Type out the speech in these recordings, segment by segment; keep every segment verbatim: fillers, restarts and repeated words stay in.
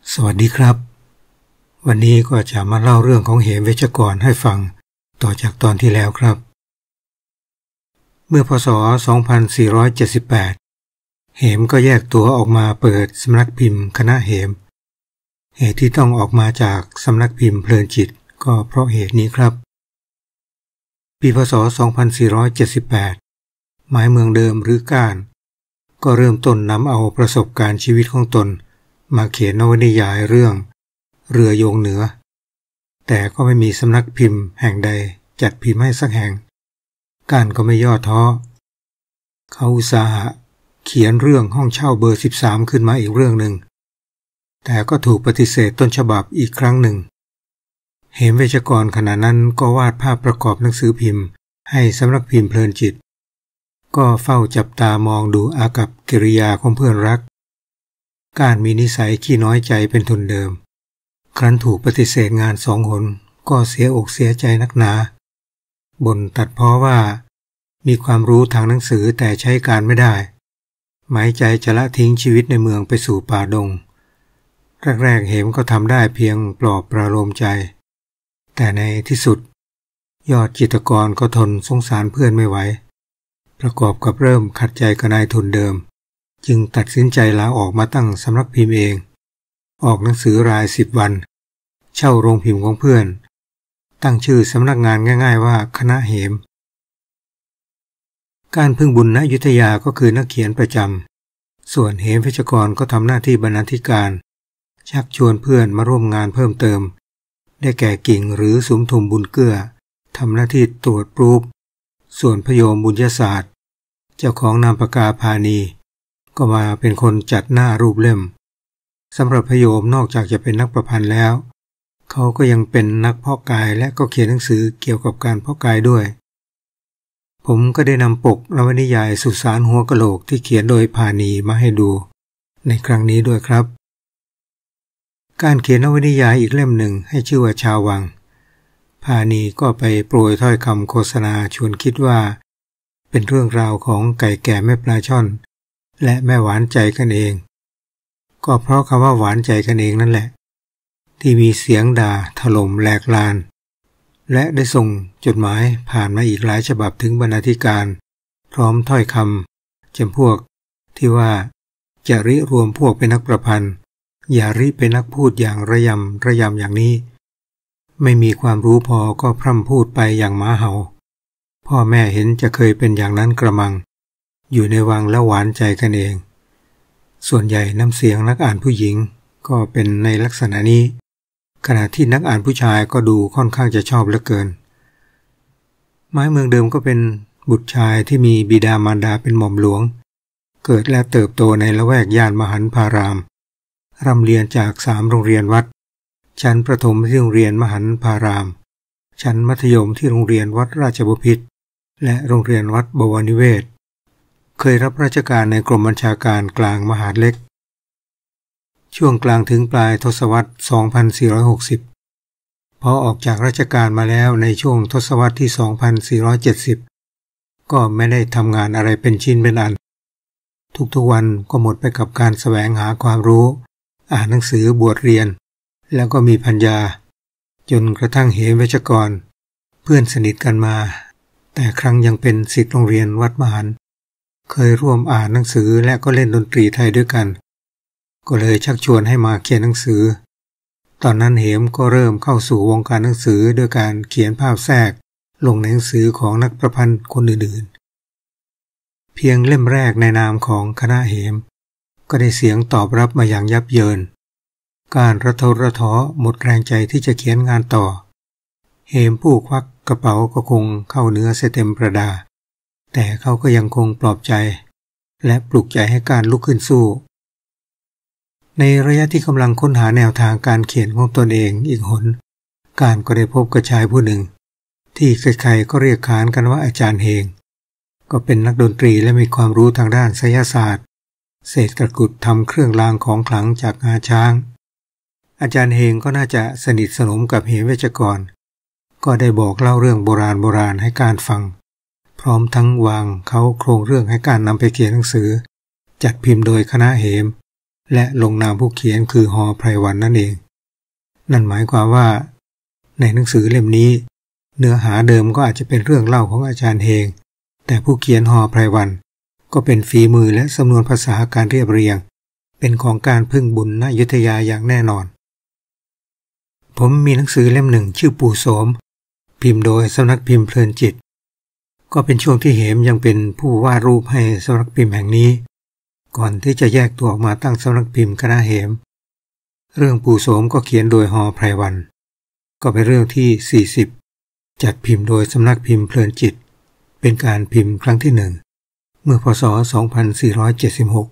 สวัสดีครับวันนี้ก็จะมาเล่าเรื่องของเหมเวชกรให้ฟังต่อจากตอนที่แล้วครับเมื่อพ.ศ. สองพันสี่ร้อยเจ็ดสิบแปดเหมก็แยกตัวออกมาเปิดสำนักพิมพ์คณะเหมเหตุที่ต้องออกมาจากสำนักพิมพ์เพลินจิตก็เพราะเหตุนี้ครับปีพ.ศ. สองพันสี่ร้อยเจ็ดสิบแปดหมายเมืองเดิมหรือก้านก็เริ่มต้นนำเอาประสบการณ์ชีวิตของตนมาเขียนนวนิยายเรื่องเรือโยงเหนือแต่ก็ไม่มีสำนักพิมพ์แห่งใดจัดพิมพ์ให้สักแห่งก้านก็ไม่ย่อท้อเขาอุตสาหะเขียนเรื่องห้องเช่าเบอร์สิบสามขึ้นมาอีกเรื่องหนึ่งแต่ก็ถูกปฏิเสธต้นฉบับอีกครั้งหนึ่งเหมเวชกรขณะนั้นก็วาดภาพประกอบหนังสือพิมพ์ให้สำนักพิมพ์เพลินจิตก็เฝ้าจับตามองดูอากัปกิริยาของเพื่อนรักก้านมีนิสัยขี้น้อยใจเป็นทุนเดิมครั้นถูกปฏิเสธงานสองหนก็เสียอกเสียใจนักหนาบ่นตัดพ้อว่ามีความรู้ทางหนังสือแต่ใช้การไม่ได้หมายใจจะละทิ้งชีวิตในเมืองไปสู่ป่าดงแรกๆเหมก็ทำได้เพียงปลอบประโลมใจแต่ในที่สุดยอดจิตรกรก็ทนสงสารเพื่อนไม่ไหวประกอบกับเริ่มขัดใจกับนายทุนเดิมจึงตัดสินใจลาออกมาตั้งสำนักพิมพ์เองออกหนังสือรายสิบวันเช่าโรงพิมพ์ของเพื่อนตั้งชื่อสำนักงานง่ายๆว่าคณะเหมการพึ่งบุญณอยุธยาก็คือนักเขียนประจำส่วนเหมเวชกรก็ทำหน้าที่บรรณาธิการชักชวนเพื่อนมาร่วมงานเพิ่มเติมได้แก่กิ่งหรือสุมทุมบุญเกื้อทำหน้าที่ตรวจปรูปส่วนพโยมบุญยศาสตร์เจ้าของนามปากกาพานีก็มาเป็นคนจัดหน้ารูปเล่มสำหรับพโยมนอกจากจะเป็นนักประพันธ์แล้วเขาก็ยังเป็นนักเพาะกายและก็เขียนหนังสือเกี่ยวกับการเพาะกายด้วยผมก็ได้นำปกนวนิยายสุสานหัวกะโหลกที่เขียนโดยพานีมาให้ดูในครั้งนี้ด้วยครับการเขียนนวนิยายอีกเล่มหนึ่งให้ชื่อว่าชาววังพานีก็ไปโปรยถ้อยคำโฆษณาชวนคิดว่าเป็นเรื่องราวของไก่แก่แม่ปลาช่อนและแม่หวานใจกันเองก็เพราะคำว่าหวานใจกันเองนั่นแหละที่มีเสียงด่าถล่มแหลกลานและได้ส่งจดหมายผ่านมาอีกหลายฉบับถึงบรรณาธิการพร้อมถ้อยคำจำพวกที่ว่าจะริรวมพวกเป็นนักประพันธ์อย่าริเป็นนักพูดอย่างระยำระยำอย่างนี้ไม่มีความรู้พอก็พร่ำพูดไปอย่างหมาเห่าพ่อแม่เห็นจะเคยเป็นอย่างนั้นกระมังอยู่ในวังแล้วหวานใจกันเองส่วนใหญ่น้ำเสียงนักอ่านผู้หญิงก็เป็นในลักษณะนี้ขณะที่นักอ่านผู้ชายก็ดูค่อนข้างจะชอบเหลือเกินไม้เมืองเดิมก็เป็นบุตรชายที่มีบิดามารดาเป็นหม่อมหลวงเกิดและเติบโตในละแวกย่านมหันพารามร่ำเรียนจากสามโรงเรียนวัดชั้นประถมที่โรงเรียนมหันพารามชั้นมัธยมที่โรงเรียนวัดราชบพิตรและโรงเรียนวัดบวรนิเวศเคยรับราชการในกรมบัญชาการกลางมหาดเล็กช่วงกลางถึงปลายทศวรรษสองพันสี่ร้อยหกสิบพอออกจากราชการมาแล้วในช่วงทศวรรษที่สองพันสี่ร้อยเจ็ดสิบก็ไม่ได้ทำงานอะไรเป็นชิ้นเป็นอันทุกๆวันก็หมดไปกับการแสวงหาความรู้อ่านหนังสือบวชเรียนแล้วก็มีปัญญาจนกระทั่งเหมเวชกรเพื่อนสนิทกันมาแต่ครั้งยังเป็นศิษย์โรงเรียนวัดมหันเคยร่วมอ่านหนังสือและก็เล่นดนตรีไทยด้วยกันก็เลยชักชวนให้มาเขียนหนังสือตอนนั้นเหมก็เริ่มเข้าสู่วงการหนังสือโดยการเขียนภาพแทรกลงในหนังสือของนักประพันธ์คนอื่นๆเพียงเล่มแรกในนามของคณะเหมก็ได้เสียงตอบรับมาอย่างยับเยินการระทดระท้อหมดแรงใจที่จะเขียนงานต่อเหมผู้ควักกระเป๋าก็คงเข้าเนื้อเสเต็มประดาแต่เขาก็ยังคงปลอบใจและปลุกใจให้การลุกขึ้นสู้ในระยะที่กำลังค้นหาแนวทางการเขียนของตนเองอีกหนการก็ได้พบกับชายผู้หนึ่งที่ใครๆก็เรียกขานกันว่าอาจารย์เฮงก็เป็นนักดนตรีและมีความรู้ทางด้านไสยศาสตร์เศษตะกรุดทำเครื่องรางของขลังจากงาช้างอาจารย์เฮงก็น่าจะสนิทสนมกับเหมเวชกรก็ได้บอกเล่าเรื่องโบราณโบราณให้การฟังพร้อมทั้งวางเขาโครงเรื่องให้การนำไปเขียนหนังสือจัดพิมพ์โดยคณะเหมและลงนามผู้เขียนคือฮอไพรวันนั่นเองนั่นหมายความว่าในหนังสือเล่มนี้เนื้อหาเดิมก็อาจจะเป็นเรื่องเล่าของอาจารย์เฮงแต่ผู้เขียนฮอไพรวันก็เป็นฝีมือและสำนวนภาษาการเรียบเรียงเป็นของการพึ่งบุญณอยุธยาอย่างแน่นอนผมมีหนังสือเล่มหนึ่งชื่อปู่โสมพิมพ์โดยสำนักพิมพ์เพลินจิตก็เป็นช่วงที่เหมยังเป็นผู้วาดรูปให้สำนักพิมพ์แห่งนี้ก่อนที่จะแยกตัวออกมาตั้งสำนักพิมพ์คณะเหมเรื่องปู่โสมก็เขียนโดยฮอไพรวันก็เป็นเรื่องที่สี่สิบจัดพิมพ์โดยสำนักพิมพ์เพลินจิตเป็นการพิมพ์ครั้งที่หนึ่งเมื่อพ.ศ. สองพันสี่ร้อยเจ็ดสิบหก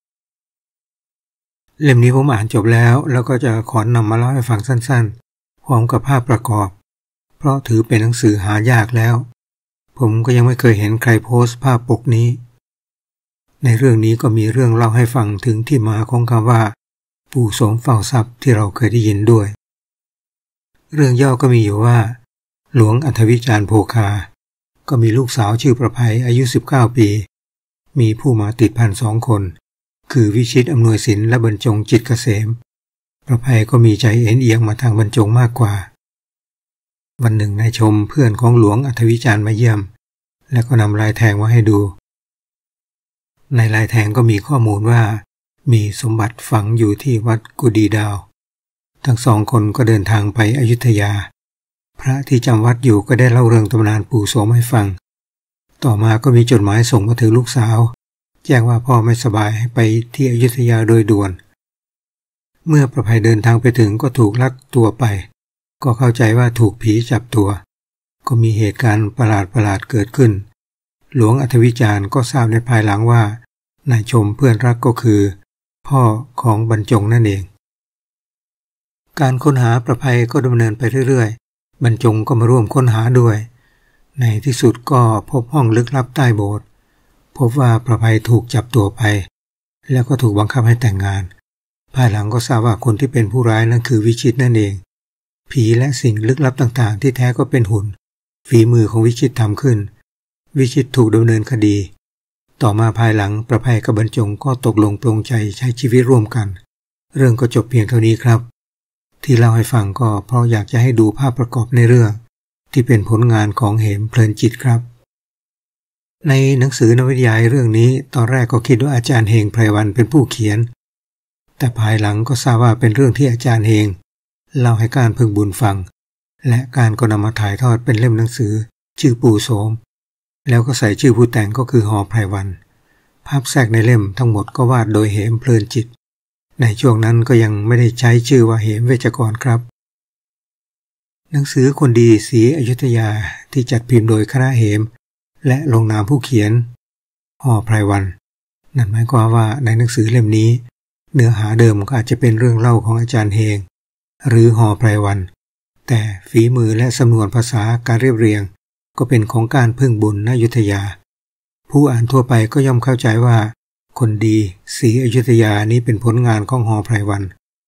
เล่มนี้ผมอ่านจบแล้วแล้วก็จะขอนำมาเล่าให้ฟังสั้นๆพร้อมกับภาพประกอบเพราะถือเป็นหนังสือหายากแล้วผมก็ยังไม่เคยเห็นใครโพสต์ภาพปกนี้ในเรื่องนี้ก็มีเรื่องเล่าให้ฟังถึงที่มาของคำว่าปู่โสมเฝ้าทรัพย์ที่เราเคยได้ยินด้วยเรื่องย่อก็มีอยู่ว่าหลวงอัธวิจารโภคาก็มีลูกสาวชื่อประภัยอายุสิบเก้าปีมีผู้มาติดพันสองคนคือวิชิตอำนวยสินและบรรจงจิตเกษมประภัยก็มีใจเอ็นเอียงมาทางบรรจงมากกว่าวันหนึ่งนายชมเพื่อนของหลวงอัธวิจารมาเยี่ยมและก็นำลายแทงมาให้ดูในลายแทงก็มีข้อมูลว่ามีสมบัติฝังอยู่ที่วัดกุดีดาวทั้งสองคนก็เดินทางไปอยุธยาพระที่จำวัดอยู่ก็ได้เล่าเรื่องตำนานปู่โสมให้ฟังต่อมาก็มีจดหมายส่งมาถึงลูกสาวแจ้งว่าพ่อไม่สบายให้ไปที่อยุธยาโดยด่วนเมื่อประภัยเดินทางไปถึงก็ถูกลักตัวไปก็เข้าใจว่าถูกผีจับตัวก็มีเหตุการณ์ประหลาดๆเกิดขึ้นหลวงอัธวิจารก็ทราบในภายหลังว่านายชมเพื่อนรักก็คือพ่อของบรรจงนั่นเองการค้นหาประภัยก็ดำเนินไปเรื่อยๆบรรจงก็มาร่วมค้นหาด้วยในที่สุดก็พบห้องลึกลับใต้โบสถ์พบว่าประภัยถูกจับตัวไปแล้วก็ถูกบังคับให้แต่งงานภายหลังก็ทราบว่าคนที่เป็นผู้ร้ายนั่นคือวิชิตนั่นเองผีและสิ่งลึกลับต่างๆที่แท้ก็เป็นหุ่นฝีมือของวิชิตทำขึ้นวิชิตถูกดำเนินคดีต่อมาภายหลังประภัยกับบรรจงก็ตกลงปลงใจใช้ชีวิตร่วมกันเรื่องก็จบเพียงเท่านี้ครับที่เล่าให้ฟังก็เพราะอยากจะให้ดูภาพประกอบในเรื่องที่เป็นผลงานของเหมเพลินจิตครับในหนังสือนวนิยายเรื่องนี้ตอนแรกก็คิดว่าอาจารย์เฮงไพรวันเป็นผู้เขียนแต่ภายหลังก็ทราบว่าเป็นเรื่องที่อาจารย์เฮงเล่าให้การพึงบุญฟังและการก็นำมาถ่ายทอดเป็นเล่มหนังสือชื่อปู่โสมแล้วก็ใส่ชื่อผู้แต่งก็คือฮอไพรวันภาพแทรกในเล่มทั้งหมดก็วาดโดยเหมเพลินจิตในช่วงนั้นก็ยังไม่ได้ใช้ชื่อว่าเหมเวชกรครับหนังสือคนดีศรีอยุธยาที่จัดพิมพ์โดยคณะเหมและลงนามผู้เขียนฮอไพรวันนั่นหมายความว่าในหนังสือเล่มนี้เนื้อหาเดิมก็อาจจะเป็นเรื่องเล่าของอาจารย์เฮงหรือฮอไพรวันแต่ฝีมือและสำนวนภาษาการเรียบเรียงก็เป็นของการพึ่งบุญณอยุธยาผู้อ่านทั่วไปก็ย่อมเข้าใจว่าคนดีศรีอยุธยานี้เป็นผลงานของฮอไพรวัน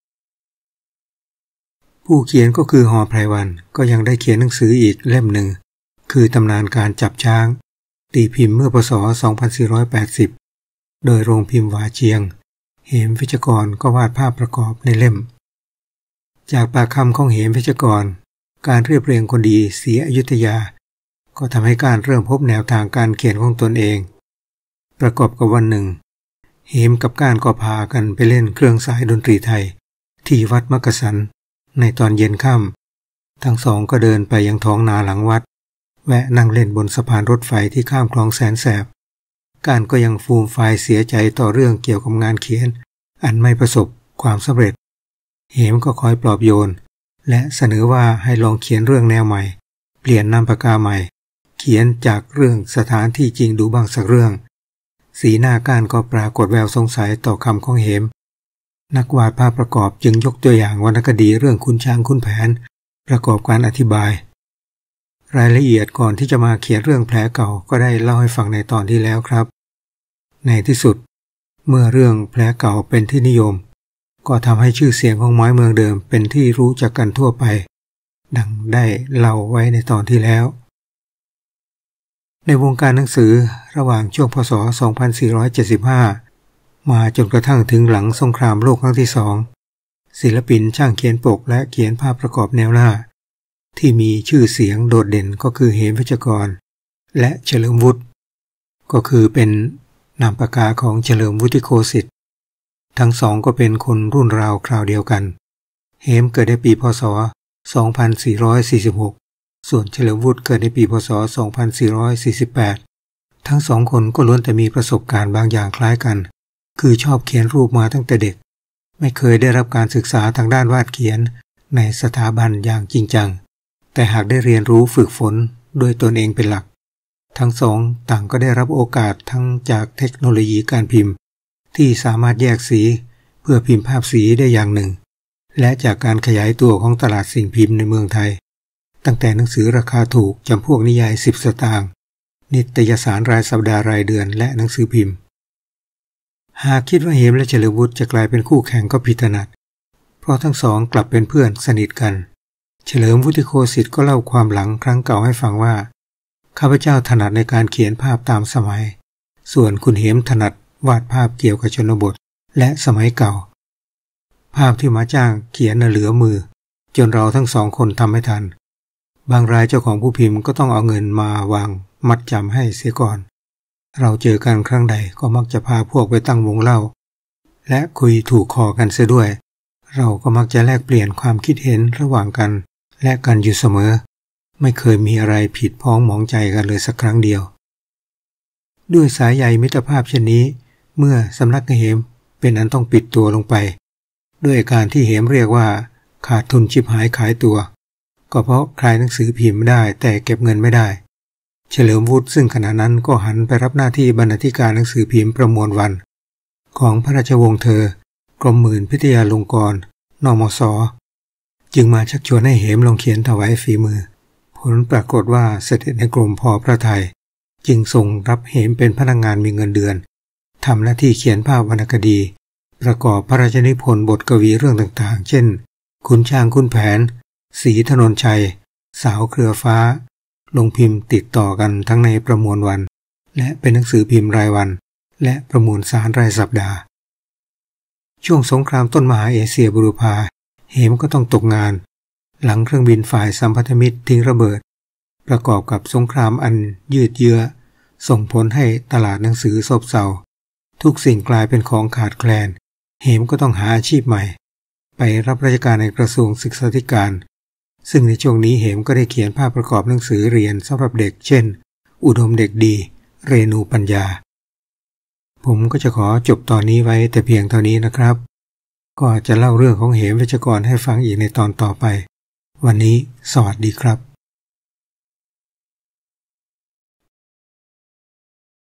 ผู้เขียนก็คือฮอไพรวันก็ยังได้เขียนหนังสืออีกเล่มหนึ่งคือตำนานการจับช้างตีพิมพ์เมื่อพ.ศ. สองพันสี่ร้อยแปดสิบโดยโรงพิมพ์หวาเจียงเหมวิชกรก็วาดภาพประกอบในเล่มจากปากคำของเหมวิชกรการเรียบเรียงคนดีศรีอยุธยาก็ทำให้การเริ่มพบแนวทางการเขียนของตนเองประกอบกับวันหนึ่งเหมกับการก็พากันไปเล่นเครื่องสายดนตรีไทยที่วัดมักกะสันในตอนเย็นค่ำทั้งสองก็เดินไปยังท้องนาหลังวัดแวะนั่งเล่นบนสะพานรถไฟที่ข้ามคลองแสนแสบการก็ยังฟูมฟายเสียใจต่อเรื่องเกี่ยวกับงานเขียนอันไม่ประสบความสำเร็จเหมก็คอยปลอบโยนและเสนอว่าให้ลองเขียนเรื่องแนวใหม่เปลี่ยนนามปากกาใหม่เขียนจากเรื่องสถานที่จริงดูบ้างสักเรื่องสีหน้าการก็ปรากฏแววสงสัยต่อคำของเหมนักวาดภาพประกอบจึงยกตัวอย่างวรรณคดีเรื่องขุนช้างขุนแผนประกอบการอธิบายรายละเอียดก่อนที่จะมาเขียนเรื่องแผลเก่าก็ได้เล่าให้ฟังในตอนที่แล้วครับในที่สุดเมื่อเรื่องแผลเก่าเป็นที่นิยมก็ทำให้ชื่อเสียงของไม้เมืองเดิมเป็นที่รู้จักกันทั่วไปดังได้เล่าไว้ในตอนที่แล้วในวงการหนังสือระหว่างช่วงพ.ศ. สองพันสี่ร้อยเจ็ดสิบห้ามาจนกระทั่งถึงหลังสงครามโลกครั้งที่สองศิลปินช่างเขียนปกและเขียนภาพประกอบแนวหน้าที่มีชื่อเสียงโดดเด่นก็คือเหมเพชรกรและเฉลิมวุฒิก็คือเป็นนามปากกาของเฉลิมวุฒิโคสิทธิ์ทั้งสองก็เป็นคนรุ่นราวคราวเดียวกันเหมเกิดในปีพ.ศ. สองพันสี่ร้อยสี่สิบหกส่วนเฉลิมวุฒิเกิดในปีพ.ศ. สองพันสี่ร้อยสี่สิบแปดทั้งสองคนก็ล้วนแต่มีประสบการณ์บางอย่างคล้ายกันคือชอบเขียนรูปมาตั้งแต่เด็กไม่เคยได้รับการศึกษาทางด้านวาดเขียนในสถาบันอย่างจริงจังแต่หากได้เรียนรู้ฝึกฝนด้วยตนเองเป็นหลักทั้งสองต่างก็ได้รับโอกาสทั้งจากเทคโนโลยีการพิมพ์ที่สามารถแยกสีเพื่อพิมพ์ภาพสีได้อย่างหนึ่งและจากการขยายตัวของตลาดสิ่งพิมพ์ในเมืองไทยตั้งแต่หนังสือราคาถูกจำพวกนิยายสิบสตางค์นิตยสารรายสัปดาห์รายเดือนและหนังสือพิมพ์หากคิดว่าเหมและเฉลิมวุฒิจะกลายเป็นคู่แข่งก็ผิดถนัดเพราะทั้งสองกลับเป็นเพื่อนสนิทกันเฉลิมวุฒิโคสิทธิ์ก็เล่าความหลังครั้งเก่าให้ฟังว่าข้าพเจ้าถนัดในการเขียนภาพตามสมัยส่วนคุณเหมถนัดวาดภาพเกี่ยวกับชนบทและสมัยเก่าภาพที่มาจ้างเขียนน่ะเหลือมือจนเราทั้งสองคนทำไม่ทันบางรายเจ้าของผู้พิมพ์ก็ต้องเอาเงินมาวางมัดจำให้เสียก่อนเราเจอกันครั้งใดก็มักจะพาพวกไปตั้งวงเล่าและคุยถูกคอกันเสียด้วยเราก็มักจะแลกเปลี่ยนความคิดเห็นระหว่างกันและกันอยู่เสมอไม่เคยมีอะไรผิดพ้องหมองใจกันเลยสักครั้งเดียวด้วยสายใยมิตรภาพเช่นนี้เมื่อสำนักเหมเป็นอันต้องปิดตัวลงไปด้วยการที่เหมเรียกว่าขาดทุนชิบหายขายตัวก็เพราะขายหนังสือพิมพ์ได้แต่เก็บเงินไม่ได้เฉลิมวุฒิซึ่งขณะนั้นก็หันไปรับหน้าที่บรรณาธิการหนังสือพิมพ์ประมวลวันของพระราชวงศ์เธอกรมหมื่นพิทยาลงกรณ์ นมส.จึงมาชักชวนให้เหมลองเขียนถวายฝีมือผลปรากฏว่าเสด็จในกรมพอพระทัยจึงทรงรับเหมเป็นพนักงานมีเงินเดือนทำหน้าที่เขียนภาพวรรณคดีประกอบพระราชนิพนธ์บทกวีเรื่องต่างๆเช่นขุนช้างขุนแผนศรีถนนชัยสาวเครือฟ้าลงพิมพ์ติดต่อกันทั้งในประมวลวันและเป็นหนังสือพิมพ์รายวันและประมวลสารรายสัปดาห์ช่วงสงครามต้นมหาเอเชียบุรพาเหมก็ต้องตกงานหลังเครื่องบินฝ่ายสัมพันธมิตรทิ้งระเบิดประกอบกับสงครามอันยืดเยื้อส่งผลให้ตลาดหนังสือซบเซาทุกสิ่งกลายเป็นของขาดแคลนเหมก็ต้องหาอาชีพใหม่ไปรับราชการในกระทรวงศึกษาธิการซึ่งในช่วงนี้เหมก็ได้เขียนภาพประกอบหนังสือเรียนสำหรับเด็กเช่นอุดมเด็กดีเรนูปัญญาผมก็จะขอจบตอนนี้ไว้แต่เพียงเท่านี้นะครับก็จะเล่าเรื่องของเหมเวชกรให้ฟังอีกในตอนต่อไปวันนี้สวัสดีครับ